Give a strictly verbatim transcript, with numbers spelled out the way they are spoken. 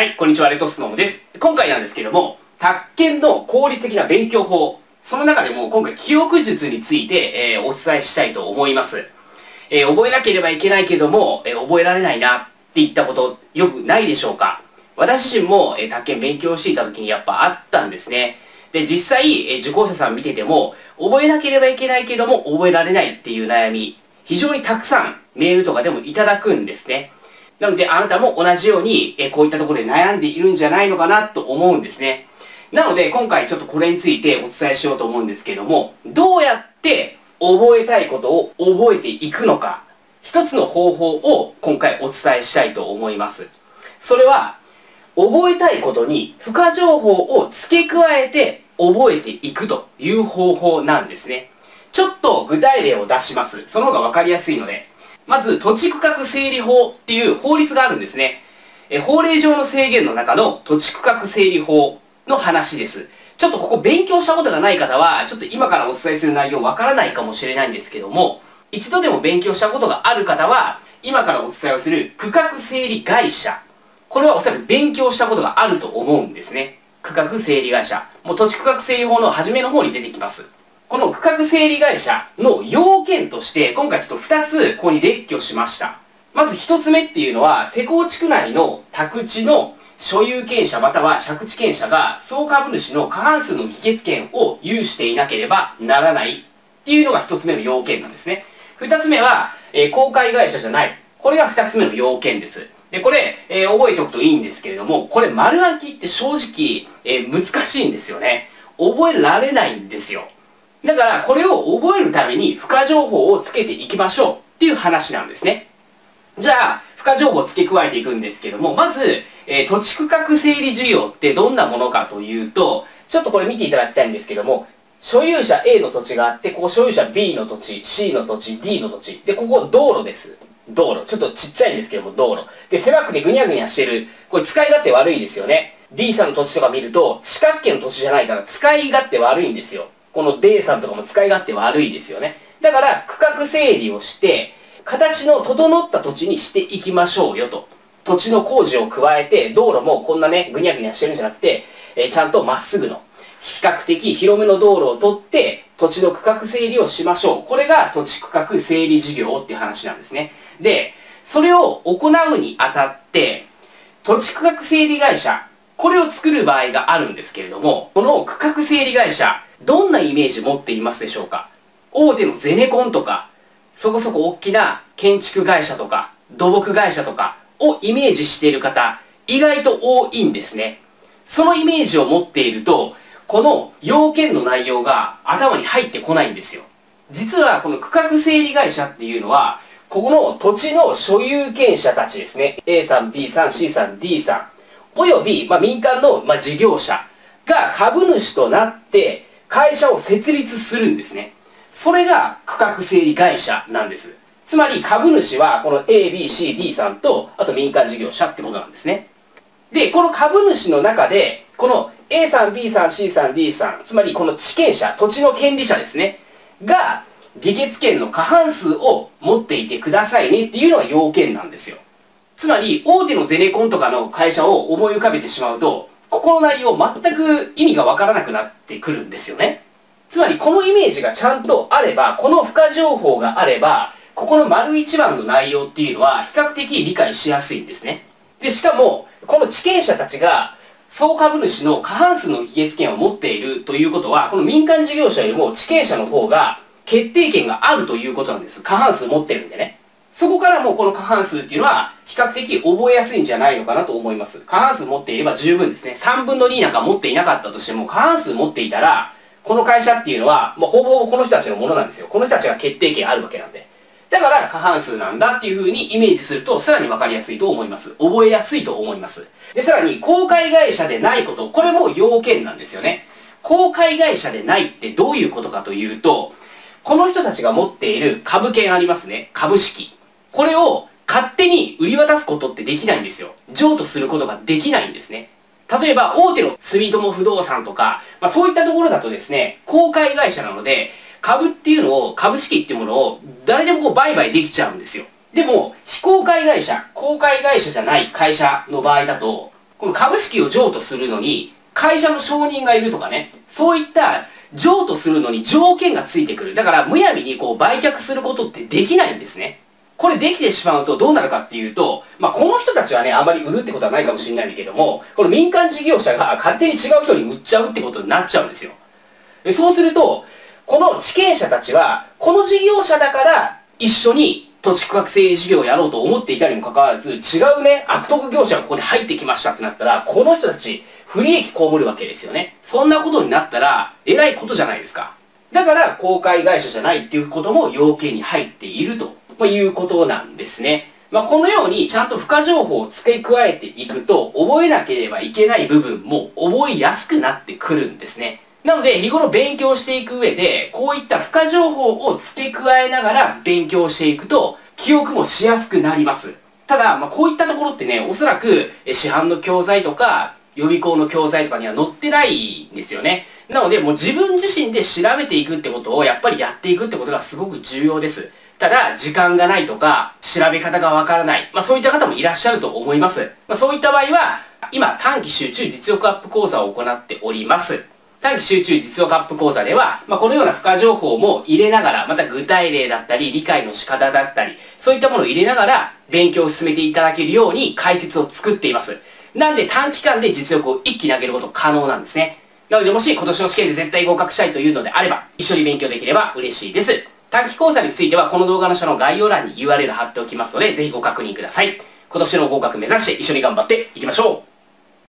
はい、こんにちは、レトスノームです。今回なんですけども、宅建の効率的な勉強法、その中でも今回記憶術について、えー、お伝えしたいと思います。えー、覚えなければいけないけども、えー、覚えられないなっていったことよくないでしょうか。私自身も、えー、宅建勉強していた時にやっぱあったんですね。で、実際、えー、受講者さん見てても、覚えなければいけないけども覚えられないっていう悩み、非常にたくさんメールとかでもいただくんですね。なので、あなたも同じように、えこういったところで悩んでいるんじゃないのかなと思うんですね。なので、今回ちょっとこれについてお伝えしようと思うんですけども、どうやって覚えたいことを覚えていくのか、一つの方法を今回お伝えしたいと思います。それは、覚えたいことに付加情報を付け加えて覚えていくという方法なんですね。ちょっと具体例を出します。その方がわかりやすいので。まず、土地区画整理法っていう法律があるんですね。え法令上の制限の中の土地区画整理法の話です。ちょっとここ勉強したことがない方は、ちょっと今からお伝えする内容わからないかもしれないんですけども、一度でも勉強したことがある方は、今からお伝えをする区画整理会社。これはおそらく勉強したことがあると思うんですね。区画整理会社。もう土地区画整理法の初めの方に出てきます。この区画整理会社の要件として、今回ちょっとふたつここに列挙しました。まずひとつめっていうのは、施工地区内の宅地の所有権者または借地権者が総株主の過半数の議決権を有していなければならないっていうのがひとつめの要件なんですね。ふたつめは、えー、公開会社じゃない。これがふたつめの要件です。で、これ、えー、覚えておくといいんですけれども、これ丸暗記って正直、えー、難しいんですよね。覚えられないんですよ。だから、これを覚えるために付加情報をつけていきましょうっていう話なんですね。じゃあ、付加情報を付け加えていくんですけども、まず、えー、土地区画整理事業ってどんなものかというと、ちょっとこれ見ていただきたいんですけども、所有者 A の土地があって、ここ所有者 B の土地、C の土地、D の土地。で、ここ道路です。道路。ちょっとちっちゃいんですけども、道路。で、狭くてぐにゃぐにゃしてる。これ使い勝手悪いですよね。D さんの土地とか見ると、四角形の土地じゃないから使い勝手悪いんですよ。この D さんとかも使い勝手悪いですよね。だから、区画整理をして、形の整った土地にしていきましょうよと。土地の工事を加えて、道路もこんなね、ぐにゃぐにゃしてるんじゃなくて、えー、ちゃんとまっすぐの、比較的広めの道路を取って、土地の区画整理をしましょう。これが土地区画整理事業っていう話なんですね。で、それを行うにあたって、土地区画整理会社、これを作る場合があるんですけれども、この区画整理会社、どんなイメージ持っていますでしょうか？大手のゼネコンとか、そこそこ大きな建築会社とか、土木会社とかをイメージしている方、意外と多いんですね。そのイメージを持っていると、この要件の内容が頭に入ってこないんですよ。実はこの区画整理会社っていうのは、ここの土地の所有権者たちですね。A さん、B さん、C さん、D さん、および、まあ、民間の、まあ、事業者が株主となって会社を設立するんですね。それが区画整理会社なんです。つまり株主はこの A、B、C、D さんと、あと民間事業者ってことなんですね。で、この株主の中で、この A さん、B さん、C さん、D さん、つまりこの地権者、土地の権利者ですね、が、議決権の過半数を持っていてくださいねっていうのが要件なんですよ。つまり、大手のゼネコンとかの会社を思い浮かべてしまうと、ここの内容全く意味がわからなくなってくるんですよね。つまり、このイメージがちゃんとあれば、この付加情報があれば、ここの丸一番の内容っていうのは比較的理解しやすいんですね。で、しかも、この地権者たちが、総株主の過半数の議決権を持っているということは、この民間事業者よりも地権者の方が決定権があるということなんです。過半数持ってるんでね。そこからもうこの過半数っていうのは、比較的覚えやすいんじゃないのかなと思います。過半数持っていれば十分ですね。さんぶんのになんか持っていなかったとしても、過半数持っていたら、この会社っていうのは、もうほぼほぼこの人たちのものなんですよ。この人たちが決定権あるわけなんで。だから過半数なんだっていう風にイメージすると、さらにわかりやすいと思います。覚えやすいと思います。で、さらに、公開会社でないこと、これも要件なんですよね。公開会社でないってどういうことかというと、この人たちが持っている株券ありますね。株式。これを勝手に売り渡すことってできないんですよ。譲渡することができないんですね。例えば、大手の住友不動産とか、まあ、そういったところだとですね、公開会社なので、株っていうのを、株式っていうものを誰でもこう売買できちゃうんですよ。でも、非公開会社、公開会社じゃない会社の場合だと、 この株式を譲渡するのに、会社の承認がいるとかね、そういった譲渡するのに条件がついてくる。だから、むやみにこう売却することってできないんですね。これできてしまうとどうなるかっていうと、まあ、この人たちはね、あまり売るってことはないかもしれないんだけども、この民間事業者が勝手に違う人に売っちゃうってことになっちゃうんですよ。でそうすると、この地権者たちは、この事業者だから一緒に土地区画整理事業をやろうと思っていたにもかかわらず、違うね、悪徳業者がここで入ってきましたってなったら、この人たち不利益被るわけですよね。そんなことになったら、えらいことじゃないですか。だから、公開会社じゃないっていうことも要件に入っていると。まあ、いうことなんですね。まあ、このようにちゃんと付加情報を付け加えていくと、覚えなければいけない部分も覚えやすくなってくるんですね。なので、日頃勉強していく上で、こういった付加情報を付け加えながら勉強していくと、記憶もしやすくなります。ただ、まあ、こういったところってね、おそらく市販の教材とか、予備校の教材とかには載ってないんですよね。なので、もう自分自身で調べていくってことをやっぱりやっていくってことがすごく重要です。ただ、時間がないとか、調べ方がわからない。まあそういった方もいらっしゃると思います。まあそういった場合は、今、短期集中実力アップ講座を行っております。短期集中実力アップ講座では、まあこのような付加情報も入れながら、また具体例だったり、理解の仕方だったり、そういったものを入れながら、勉強を進めていただけるように解説を作っています。なんで短期間で実力を一気に上げること可能なんですね。なので、もし今年の試験で絶対合格したいというのであれば、一緒に勉強できれば嬉しいです。短期講座についてはこの動画の下の概要欄に ユーアールエル 貼っておきますので、ぜひご確認ください。今年の合格目指して一緒に頑張っていきましょう。